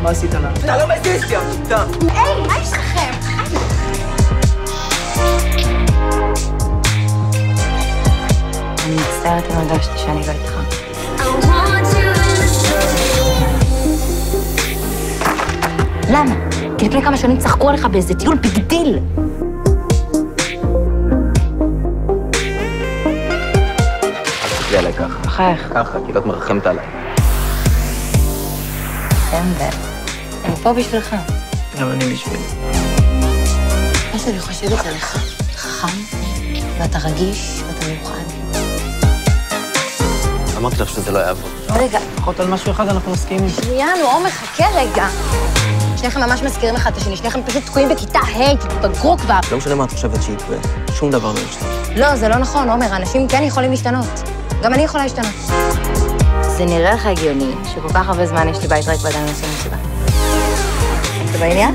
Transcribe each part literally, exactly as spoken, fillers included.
מה עשית לה? אתה לא מזיז לי, אתה. היי, מה יש לכם? אני מצטערת אם הרגשתי שאני לא איתך. למה? כי לפני כמה שנים צחקו עליך באיזה טיול בגדיל. אל תסתכלי עליי ככה. בחייך. ככה, כאילו את מרחמת עליי. טמבל. אני פה בשבילך. גם אני בשביל. מה שאני חושבת עליך, חכם, ואתה רגיש, ואתה מיוחד. אמרתי לך שזה לא יעבור. רגע. לפחות על משהו אחד אנחנו מסכימים. שנייה, נו, עומר, חכה רגע. שניכם ממש מזכירים אחד את השני, שניכם פשוט תקועים בכיתה ה', תתבגרו כבר. לא משנה מה את חושבת שיקרה, שום דבר לא ישתנה. לא, זה לא נכון, עומר, אנשים כן יכולים להשתנות. גם אני יכולה להשתנות. זה נראה לך הגיוני שכל כך הרבה זמן יש לי בית ריק ועדיין עושים מסיבה. אתה בעניין?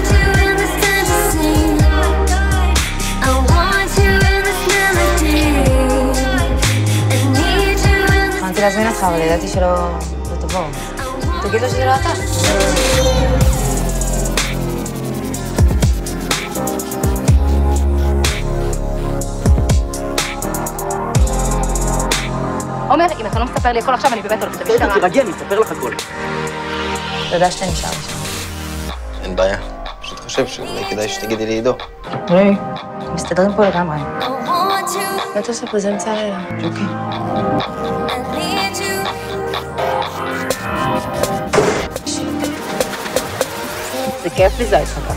התחלתי להזמין אותך, אבל ידעתי שלא תבוא. תגיד לו שזה לא אתה. עומר, אם אתה לא מספר לי הכל עכשיו, אני באמת הולכת למשטרה. תירגעי, אני אספר לך הכל. תודה שאתה נשאר שם. אין בעיה. פשוט חושב שאולי כדאי שתגידי לי עידו. היי. מסתדרים פה לגמרי. מה אתה עושה פה? זה אמצע הלילה. ג'וקי. זה כיף לזהות איתך ככה.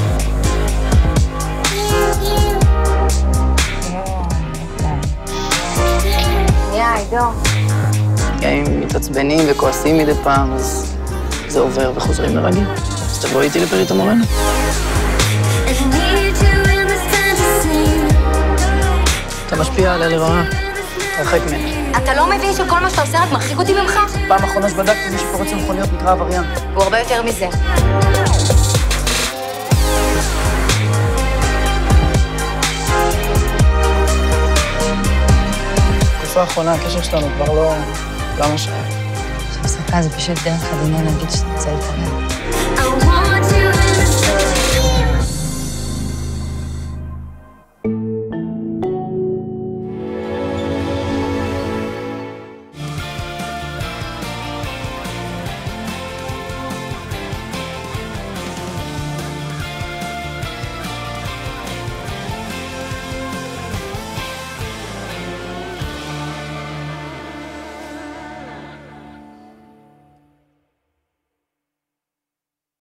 שנייה, עידו. גם אם מתעצבנים וכועסים מדי פעם, אז זה עובר וחוזרים לרגיל. אז תבואי איתי לפרית המורנו. אתה משפיע עליה לרעה. תרחק ממנה. אתה לא מבין שכל מה שאתה עושה רק מרחיק אותי ממך? פעם אחרונה שבדקתי, מי שפורץ למכוניות נקרא עבריין. הוא הרבה יותר מזה. בתקופה האחרונה הקשר שלנו כבר לא... לא מה שהיה. הפסקה זה פשוט דרך עדינה להגיד שאתה רוצה להתערב.